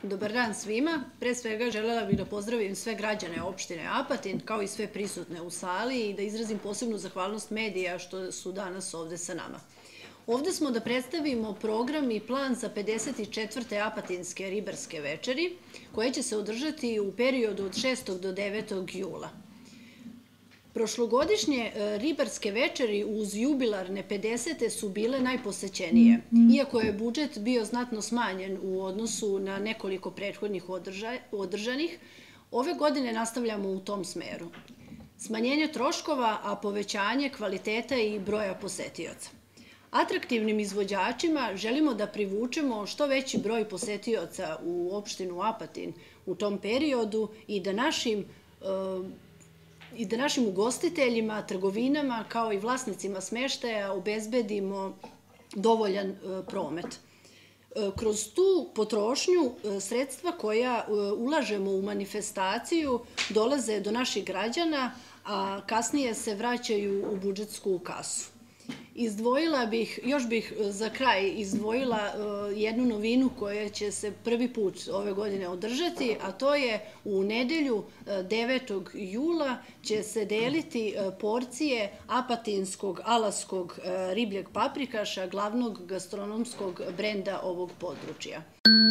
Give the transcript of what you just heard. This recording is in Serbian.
Dobar dan svima. Pre svega želela bih da pozdravim sve građane opštine Apatin, kao i sve prisutne u sali i da izrazim posebnu zahvalnost medija što su danas ovde sa nama. Ovde smo da predstavimo program i plan za 54. Apatinske ribarske večeri, koje će se održati u periodu od 6. do 9. jula. Prošlogodišnje ribarske večeri uz jubilarne 50. su bile najposećenije. Iako je budžet bio znatno smanjen u odnosu na nekoliko prethodnih održanih, ove godine nastavljamo u tom smeru. Smanjenje troškova, a povećanje kvaliteta i broja posetioca. Atraktivnim izvođačima želimo da privučemo što veći broj posetioca u opštinu Apatin u tom periodu i da našim ugostiteljima, trgovinama, kao i vlasnicima smeštaja obezbedimo dovoljan promet. Kroz tu potrošnju sredstva koja ulažemo u manifestaciju dolaze do naših građana, a kasnije se vraćaju u budžetsku kasu. Još bih za kraj izdvojila jednu novinu koja će se prvi put ove godine održati, a to je u nedelju 9. jula će se deliti porcije apatinskog alaskog ribljeg paprikaša, glavnog gastronomskog brenda ovog područja.